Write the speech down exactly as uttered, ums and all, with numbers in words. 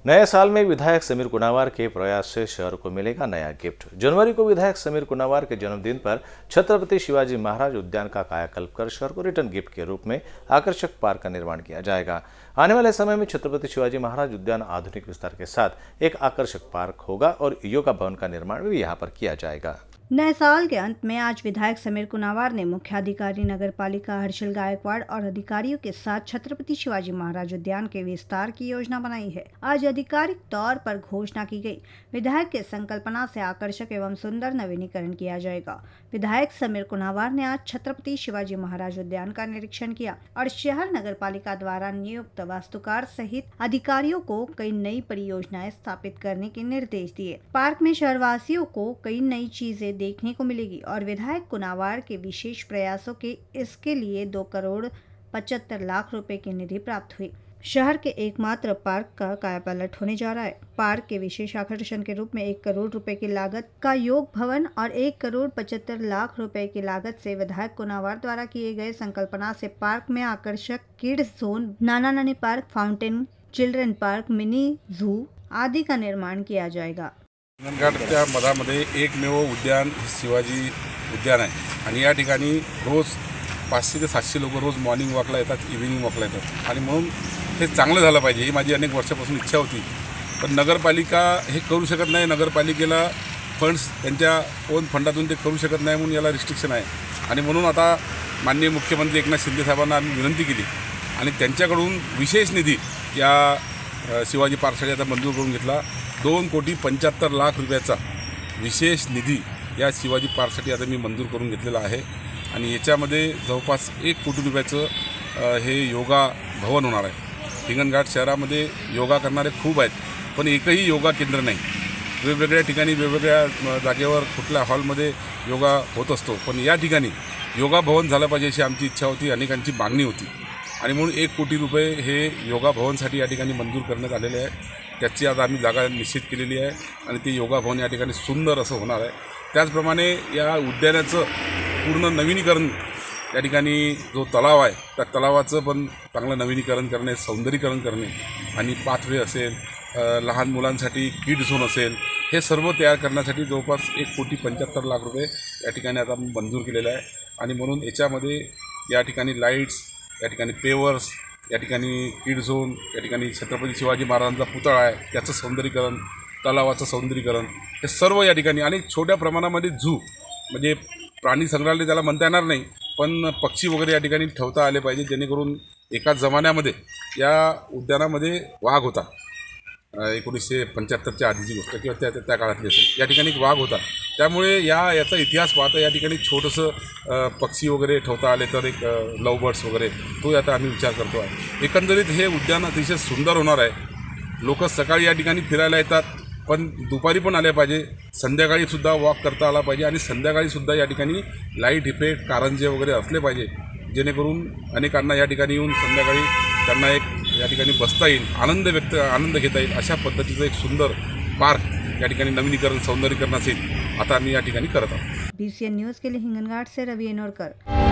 नए साल में विधायक समीर कुनावार के प्रयास से शहर को मिलेगा नया गिफ्ट। जनवरी को विधायक समीर कुनावार के जन्मदिन पर छत्रपति शिवाजी महाराज उद्यान का कायाकल्प कर शहर को रिटर्न गिफ्ट के रूप में आकर्षक पार्क का निर्माण किया जाएगा। आने वाले समय में छत्रपति शिवाजी महाराज उद्यान आधुनिक विस्तार के साथ एक आकर्षक पार्क होगा और योगा भवन का निर्माण भी यहाँ पर किया जाएगा। नए साल के अंत में आज विधायक समीर कुनावार ने मुख्याधिकारी नगर पालिका हर्षल गायकवाड़ और अधिकारियों के साथ छत्रपति शिवाजी महाराज उद्यान के विस्तार की योजना बनाई है। आज आधिकारिक तौर पर घोषणा की गई। विधायक के संकल्पना से आकर्षक एवं सुंदर नवीनीकरण किया जाएगा। विधायक समीर कुनावार ने आज छत्रपति शिवाजी महाराज उद्यान का निरीक्षण किया और शहर नगर पालिका द्वारा नियुक्त वास्तुकार सहित अधिकारियों को कई नई परियोजनाएं स्थापित करने के निर्देश दिए। पार्क में शहरवासियों को कई नई चीजें देखने को मिलेगी और विधायक कुनावार के विशेष प्रयासों के इसके लिए दो करोड़ पचहत्तर लाख रुपए की निधि प्राप्त हुई। शहर के एकमात्र पार्क का कायापलट होने जा रहा है। पार्क के विशेष आकर्षण के रूप में एक करोड़ रुपए की लागत का योग भवन और एक करोड़ पचहत्तर लाख रुपए की लागत से विधायक कुनावार द्वारा किए गए संकल्पना से पार्क में आकर्षक किड्स जोन, नाना नानी park, fountain, children park, mini zoo आदि का निर्माण किया जाएगा। हिंगणघाटच्या मधामध्ये एकमेव उद्यान शिवाजी उद्यान आहे आणि या ठिकाणी रोज पाचशे ते सातशे लोक रोज मॉर्निंग वॉकला येतात, इव्हिनिंग वॉकला येतात आणि म्हणून हे चांगलं झालं पाहिजे ही माझी अनेक वर्षापासून इच्छा होती। पण नगरपालिका हे करू शकत नाही, नगरपालिकेला फंड्स त्यांच्या ओन फंडातून ते करू शकत नाही, म्हणून याला रिस्ट्रिक्शन आहे आणि म्हणून आता माननीय मुख्यमंत्री एकनाथ शिंदे साहेबांना आम्ही विनंती केली आणि त्यांच्याकडून विशेष निधी या शिवाजी पार्कसाठी आता मंजूर करून घेतला। दोन कोटी पंच्याहत्तर लाख रुपयाचा विशेष निधी या शिवाजी पार्कसाठी आता मी मंजूर करून घेतलेला आहे आणि याच्यामध्ये जवळपास एक कोटी रुपयाचं हे योगा भवन होणार आहे। हिंगणघाट शहरामध्ये योगा करणारे खूप आहेत, पण एकही योगा केंद्र नाही। वेगवेगळ्या ठिकाणी वेगवेगळ्या जागेवर कुठल्या हॉलमध्ये योगा होत असतो, पण या ठिकाणी योगा भवन झालं पाहिजे अशी आमची इच्छा होती, अनेकांची मागणी होती आणि म्हणून एक कोटी रुपये हे योगा भवनसाठी या ठिकाणी मंजूर करण्यात आलेले आहे। त्याची आता आम्ही जागा निश्चित केलेली आहे आणि ते योगा भवन या ठिकाणी सुंदर असं होणार आहे। त्याचप्रमाणे या उद्यानाचं पूर्ण नवीनीकरण या ठिकाणी जो तलाव आहे त्या तलावाचं पण चांगलं नवीनीकरण करणे, सौंदर्यीकरण करणे आणि पाथवे असेल, लहान मुलांसाठी किड झोन असेल, हे सर्व तयार करण्यासाठी जवळपास एक कोटी पंच्याहत्तर लाख रुपये या ठिकाणी आता मंजूर केलेलं आहे आणि म्हणून याच्यामध्ये या ठिकाणी लाईट्स, या ठिकाणी पेवर्स, या ठिकाणी किड झोन, या ठिकाणी छत्रपती शिवाजी महाराजांचा पुतळा आहे त्याचं सौंदर्यीकरण, तलावाचं सौंदर्यीकरण, हे सर्व या ठिकाणी आणि छोट्या प्रमाणामध्ये झू म्हणजे प्राणी संग्रहालय त्याला म्हणता येणार नाही, पण पक्षी वगैरे या ठिकाणी ठेवता आले पाहिजे, जेणेकरून एका जमान्यामध्ये या उद्यानामध्ये वाघ होता, एकोणीसशे पंच्याहत्तरच्या आधीची गोष्ट किंवा त्या त्या काळातली असेल, या ठिकाणी एक वाघ होता। त्यामुळे या याचा इतिहास पाहता या ठिकाणी छोटंसं पक्षी वगैरे ठेवता आले तर एक लव बर्ड्स वगैरे तो आता आम्ही विचार करतो आहे। एकंदरीत हे उद्यान अतिशय सुंदर होणार आहे। लोक सकाळी या ठिकाणी फिरायला येतात, पण दुपारी पण आले पाहिजे, संध्याकाळीसुद्धा वॉक करता आला पाहिजे आणि संध्याकाळीसुद्धा या ठिकाणी लाईट इफेक्ट, कारंजे वगैरे असले पाहिजे, जेणेकरून अनेकांना या ठिकाणी येऊन संध्याकाळी त्यांना एक या ठिकाणी बसता येईल, आनंद व्यक्त आनंद घेता येईल अशा पद्धतीचं एक सुंदर पार्क या ठिकाणी नवीनीकरण, सौंदर्यीकरणाचे आता आम्ही या ठिकाणी करत आहोत। बीसीएन न्यूज के लिए हिंगणघाट से रवि एनोरकर।